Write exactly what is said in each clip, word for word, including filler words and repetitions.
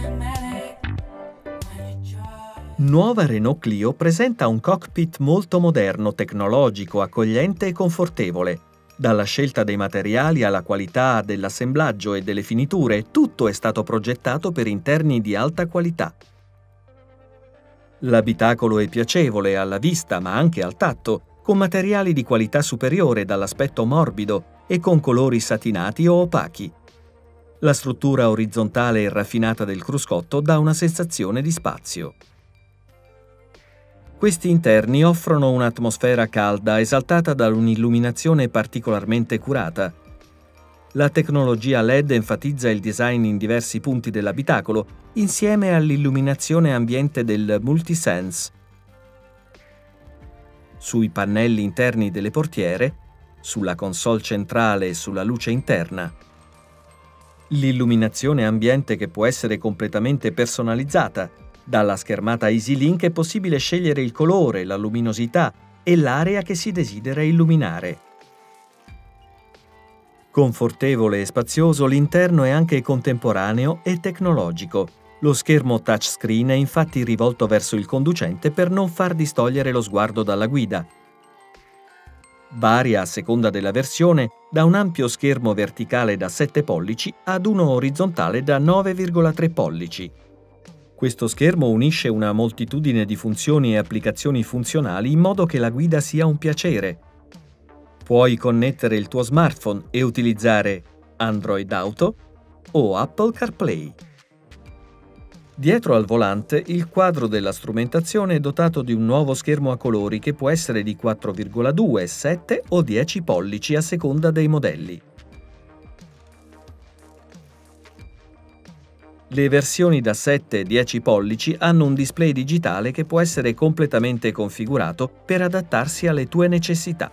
Nuova Renault Clio presenta un cockpit molto moderno, tecnologico, accogliente e confortevole. Dalla scelta dei materiali alla qualità dell'assemblaggio e delle finiture, tutto è stato progettato per interni di alta qualità. L'abitacolo è piacevole alla vista ma anche al tatto, con materiali di qualità superiore dall'aspetto morbido e con colori satinati o opachi. La struttura orizzontale e raffinata del cruscotto dà una sensazione di spazio. Questi interni offrono un'atmosfera calda esaltata da un'illuminazione particolarmente curata. La tecnologia L E D enfatizza il design in diversi punti dell'abitacolo, insieme all'illuminazione ambiente del Multisense. Sui pannelli interni delle portiere, sulla console centrale e sulla luce interna. L'illuminazione ambiente che può essere completamente personalizzata. Dalla schermata EasyLink è possibile scegliere il colore, la luminosità e l'area che si desidera illuminare. Confortevole e spazioso, l'interno è anche contemporaneo e tecnologico. Lo schermo touchscreen è infatti rivolto verso il conducente per non far distogliere lo sguardo dalla guida. Varia a seconda della versione da un ampio schermo verticale da sette pollici ad uno orizzontale da nove virgola tre pollici. Questo schermo unisce una moltitudine di funzioni e applicazioni funzionali in modo che la guida sia un piacere. Puoi connettere il tuo smartphone e utilizzare Android Auto o Apple CarPlay. Dietro al volante, il quadro della strumentazione è dotato di un nuovo schermo a colori che può essere di quattro virgola due, sette o dieci pollici a seconda dei modelli. Le versioni da sette e dieci pollici hanno un display digitale che può essere completamente configurato per adattarsi alle tue necessità.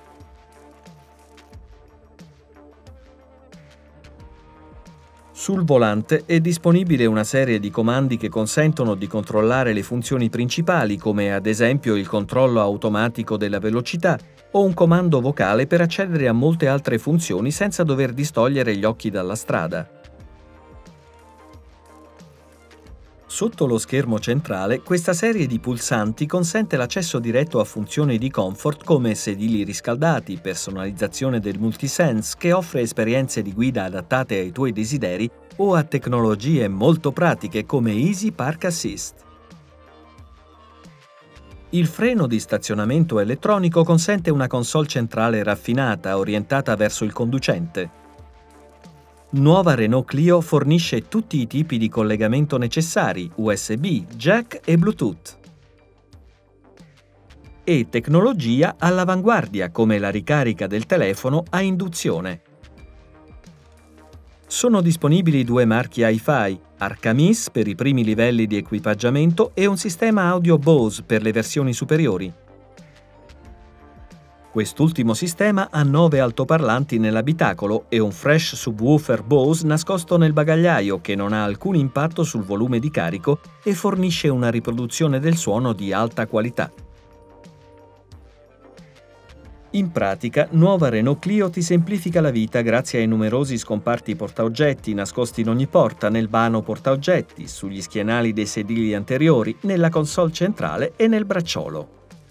Sul volante è disponibile una serie di comandi che consentono di controllare le funzioni principali, come ad esempio il controllo automatico della velocità o un comando vocale per accedere a molte altre funzioni senza dover distogliere gli occhi dalla strada. Sotto lo schermo centrale, questa serie di pulsanti consente l'accesso diretto a funzioni di comfort come sedili riscaldati, personalizzazione del Multisense che offre esperienze di guida adattate ai tuoi desideri o a tecnologie molto pratiche come Easy Park Assist. Il freno di stazionamento elettronico consente una console centrale raffinata orientata verso il conducente. Nuova Renault Clio fornisce tutti i tipi di collegamento necessari, U S B, jack e Bluetooth. E tecnologia all'avanguardia come la ricarica del telefono a induzione. Sono disponibili due marchi Hi-Fi, Arcamis per i primi livelli di equipaggiamento e un sistema audio Bose per le versioni superiori. Quest'ultimo sistema ha nove altoparlanti nell'abitacolo e un fresh subwoofer Bose nascosto nel bagagliaio che non ha alcun impatto sul volume di carico e fornisce una riproduzione del suono di alta qualità. In pratica, nuova Renault Clio ti semplifica la vita grazie ai numerosi scomparti portaoggetti nascosti in ogni porta, nel vano portaoggetti, sugli schienali dei sedili anteriori, nella console centrale e nel bracciolo.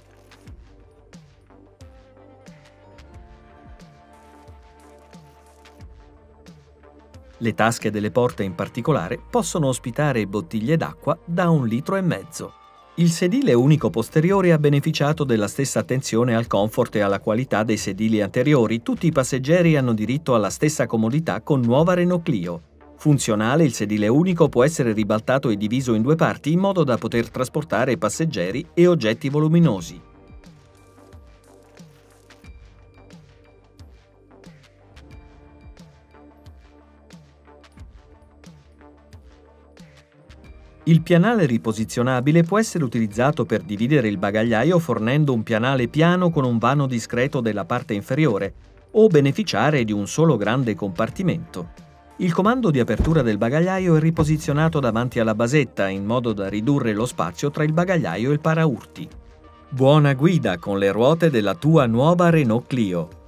Le tasche delle porte in particolare possono ospitare bottiglie d'acqua da un litro e mezzo. Il sedile unico posteriore ha beneficiato della stessa attenzione al comfort e alla qualità dei sedili anteriori. Tutti i passeggeri hanno diritto alla stessa comodità con nuova Renault Clio. Funzionale, il sedile unico può essere ribaltato e diviso in due parti in modo da poter trasportare passeggeri e oggetti voluminosi. Il pianale riposizionabile può essere utilizzato per dividere il bagagliaio fornendo un pianale piano con un vano discreto della parte inferiore o beneficiare di un solo grande compartimento. Il comando di apertura del bagagliaio è riposizionato davanti alla basetta in modo da ridurre lo spazio tra il bagagliaio e il paraurti. Buona guida con le ruote della tua nuova Renault Clio!